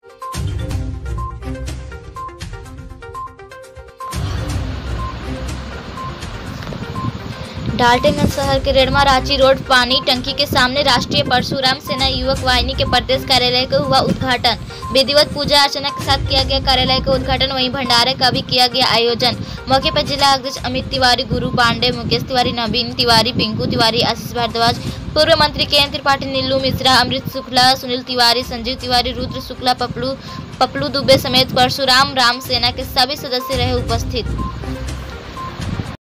डाल्टनगंज शहर के रेड़मा रांची रोड पानी टंकी के सामने राष्ट्रीय परशुराम सेना युवक वाहिनी के प्रदेश कार्यालय का हुआ उद्घाटन। विधिवत पूजा अर्चना के साथ किया गया कार्यालय का उद्घाटन। वहीं भंडारे का भी किया गया आयोजन। मौके पर जिला अध्यक्ष अमित तिवारी, गुरु पांडे, मुकेश तिवारी, नवीन तिवारी, पिंकू तिवारी, आशीष भारद्वाज, पूर्व मंत्री के त्रिपाठी, नीलू मिश्रा, अमृत शुक्ला, सुनील तिवारी, संजीव तिवारी, रुद्र शुक्ला, पपलू दुबे समेत परशुराम राम सेना के सभी सदस्य रहे उपस्थित।